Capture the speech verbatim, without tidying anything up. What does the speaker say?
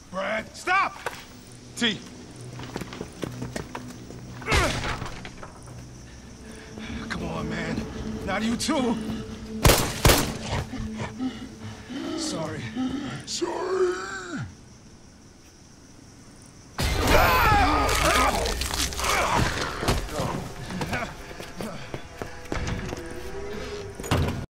Brad, stop! T. Come on, man. Not you too.